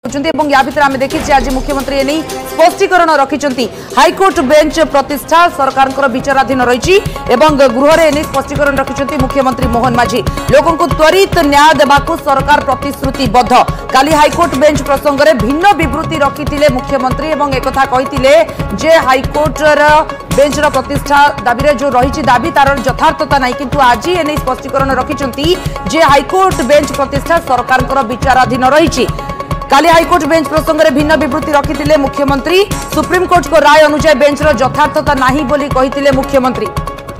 या भितर आम देखी आज मुख्यमंत्री एने स्पष्टीकरण रखिंट हाइकोर्ट बेंच प्रतिष्ठा सरकार विचाराधीन रही गृह एने स्पष्टीकरण रखिंट मुख्यमंत्री मोहन माझी लोकों त्वरित न्याय देवाक सरकार प्रतिश्रुतिबद्ध। काली हाइकोर्ट बेंच प्रसंग में भिन्न विवृत्ति रखिते मुख्यमंत्री एक कहते हाइकोर्ट बेंच प्रतिष्ठा दाबी जो रही दाबी तार यथार्थता नहीं किंतु आज एने स्पष्टीकरण रखिंट हाइकोर्ट बेंच प्रतिष्ठा सरकार विचाराधीन रही। काली हाइकोर्ट बेंच प्रसंग में भिन्न विवृत्ति रखिते मुख्यमंत्री सुप्रीमकोर्ट को राय अनुसार बेंचर यथार्थता नहीं बोली कहिथिले मुख्यमंत्री।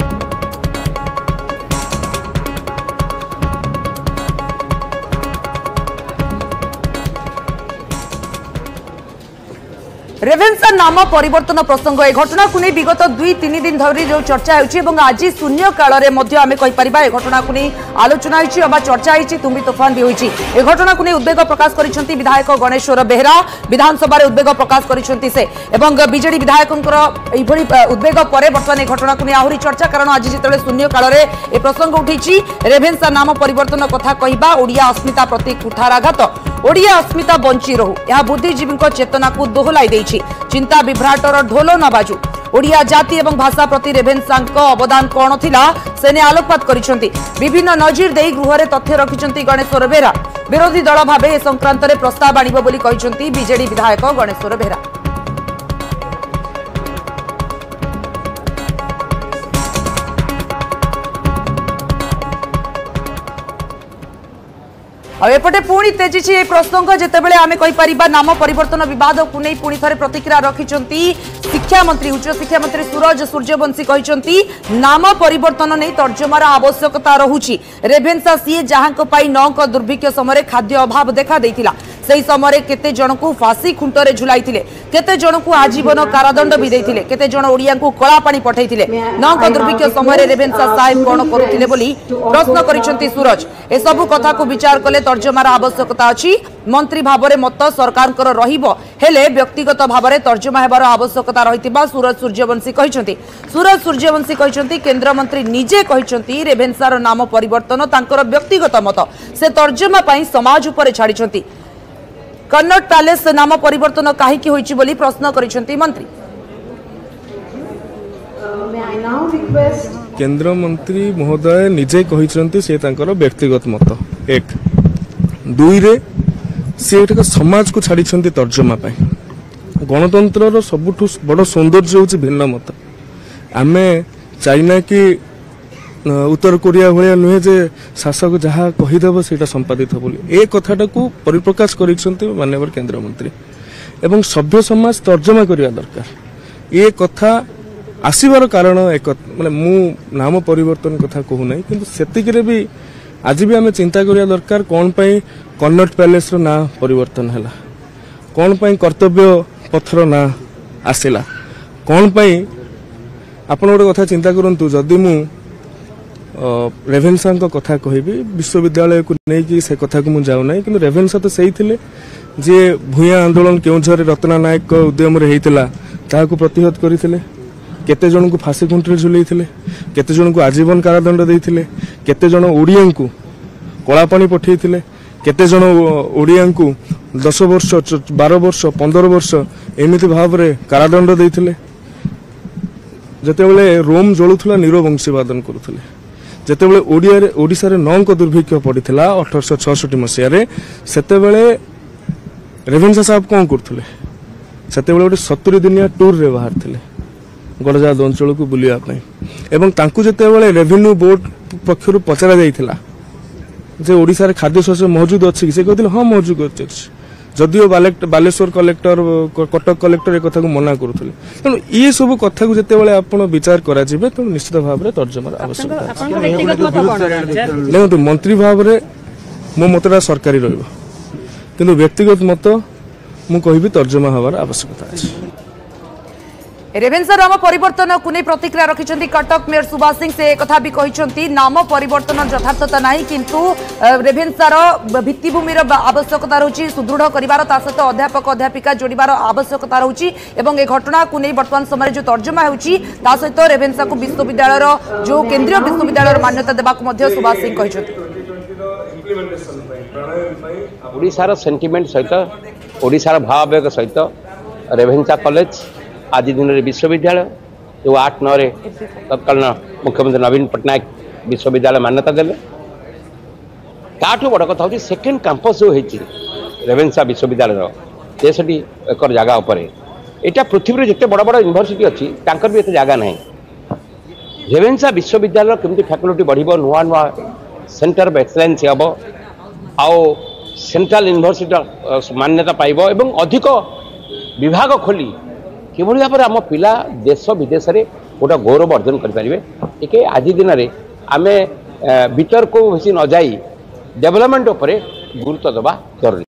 रेवेन्सा नाम परिवर्तन प्रसंग ए घटना को नहीं विगत 2-3 दिन धरी जो चर्चा होती आज शून्य काल में आम कहीपर ए घटना को नहीं आलोचना होती चर्चा होती तुम्बी तोफान भी होती ए घटना को नहीं उद्वेग प्रकाश कर विधायक गणेश्वर बेहरा विधानसभा उद्वेग प्रकाश कर बीजेडी विधायकों उद्वेग पर बर्तमान घटना को नहीं आहरी चर्चा कारण आज जो शून्य काल में ए प्रसंग उठी रेवेन्सा नाम परिवर्तन कथा कहवा ओडिया अस्मिता प्रति कुठाराघात ओडिया अस्मिता बंची रहू यह बुद्धिजीवी चेतना को दोहलाई देछि चिंता विभ्राटर ढोल न बाजू ओडिया जाति एवं भाषा प्रति रेवेन्सा अवदान कौन थिला सेने आलोकपात करिसेंती विभिन्न नजीर दे गृह रे तथ्य रखिसेंती गणेश्वर बेहरा विरोधी दल भावे ए संक्रांत रे प्रस्ताव आनिबो बोली कहिसेंती बीजेडी विधायक गणेश्वर बेहरा। एपटे पुणी तेजी प्रसंग जितेबाला आम कहीपर नाम परिवर्तन बद को नहीं पुणी थे प्रतिक्रिया रखिंट शिक्षा मंत्री उच्च शिक्षा मंत्री सूरज सूर्यवंशी कहते नाम परिवर्तन नहीं तर्जमार आवश्यकता रहुछि रेवेन्सा सीए जहां 9 दुर्भिक्ष समय खाद्य अभाव देखा देइथिला से समय केते जन को फांसी खुंटरे झुलाई केते जन को आजीवन कारादंड भी देइथिले केते जन ओडिया को कला पानी पठाइथिले 9 दुर्भिक्ष समय रेवेन्सा साहेब कौन करुथिले बोली प्रश्न करिसेंती सूरज ए सब कथा को विचार कले तर्जमार आवश्यकता अछि मंत्री भाव मत सरकार रहिबो हेले व्यक्तिगत भाव में तर्जमा हेबार आवश्यकता रहितिबा सूरज सूर्यवंशी कहते केंद्र मंत्री निजे कहते रेवेन्सार नाम परिवर्तन तांकर व्यक्तिगत मत से तर्जमा पई समाज उपर छाड़िछंती कन्नट पैलेस नाम परिवर्तन काहीकि होइछि बोली प्रश्न करिसेंती मंत्री। केंद्र मंत्री महोदय निजे कहिसेंती से तांकर व्यक्तिगत मत एक दुई रे से समाज को छाड़ी तर्जमा पाई गणतंत्र सबुठु बड़ सौंदर्य हूँ भिन्न मत आम चाइना कि उत्तर कोरिया भाया नुहे जे शासक जहाँ कहीदेव से संपादित बोली ए कथाटा को परिप्रकाश कर माननीय केंद्र मंत्री एवं सभ्य समाज तर्जमा करने दरकार ये कथा आसबार कारण एक माने मु नाम परिवर्तन कथा कहूना कि सेतिकरे भी आज भी आम चिंता करिया दरकार कौन पाई कन्नट पैलेस रो ना परिवर्तन हैला कौन पाई कर्तव्य पथर ना आसिला कौन पाई आपण गोटे कथा चिंता करंतु जदि मु रेवेन्सा कथा कहबी विश्वविद्यालय को नहीं से कथा को मुझे जाऊना कि रेवेन्सा तो सही थे जे भूया आंदोलन केउझर रत्ना नायक उद्यम ताकू प्रतिहत करते केते जन को फांसी खुंटे झुलैथिले केते जन को आजीवन कारादंड देइथिले केते जन ओडिया को कला पानी पठैथिले केते जन ओडिया को 10 वर्ष 12 वर्ष 15 वर्ष एमिति भाव रे कारादंड देइथिले जेतेबेले रोम जळुथला नीरो वंशीवादन करुथले जेतेबेले ओडिसा रे 9 दुर्भिक्ष पड़िथिला 1866 मसिया रे सेतेबेले रेवेन्सा साहब कोन करथले सेतेबेले गोटे 70 दिनिया टूर रे बाहर थिले गड़जाद अंचल को बुलायापी एवं तांकु जेतेबेले रेवेन्यू बोर्ड पक्षर पचरा जाइथिला जे ओडिसा रे खाद्य शस्य मौजूद अच्छी से कहते हाँ मौजूद अच्छी जदिओ बालेश्वर कलेक्टर कटक कलेक्टर एक कथा को मना करुले तेणु ये सब कथा को जितेबाला आपण विचार करा जिवे तेणु निश्चित भाव में तर्जमार आवश्यकता देखो मंत्री भाव में मो मतटा सरकारी रहिबो किंतु व्यक्तिगत मत मु कहबी तर्जमा हबार आवश्यकता अछि। रेवेन्सा नाम परिवर्तन को नहीं प्रतिक्रिया रखिंट कटक मेयर सुभाष सिंह से कथा भी कहते नाम परिवर्तन यथार्थता नहीं किंतु रेवेन्सार भित्तिभूमि आवश्यकता रही सुदृढ़ कर सहित अध्यापक अध्यापिका जोड़ार आवश्यकता रही ए घटना को नहीं बर्तमान समय जो तर्जमा होती सहित रेवेन्सा को विश्वविद्यालय जो केंद्रीय विश्वविद्यालय मान्यता देवाक सुभाष सिंह कहते ओडिशार सेंटिमेंट सहित ओडिशार भावावेग सहित रेभेन्सा कॉलेज आज दिन में विश्वविद्यालय जो 8-9 तत्कालीन मुख्यमंत्री नवीन पट्टनायक विश्वविद्यालय मान्यता देले ताठू बड़ कथा हूँ सेकेंड कैंपस जो होती रेभेन्सा विश्वविद्यालय 63 एकर जगह उपर यहाँ पृथ्वी जिते बड़ बड़ यूनिवर्सिटी अच्छी तांकर भी एत जगह ना रेभेन्सा विश्वविद्यालय केमती फैकल्टी बढ़ नुआ नुआ सेंटर ऑफ एक्सलेंस हम आउ सेंट्रल यूनिवर्सिटी मान्यता पाइब एवं अधिक विभाग खोली किभली भाव आम पिला देश विदेश में गोटे गौरव अर्जन करें आज दिन में आम भीतर को बेसी न जाई डेवलपमेंट उपरे गुरुत्व देवा जरूरी।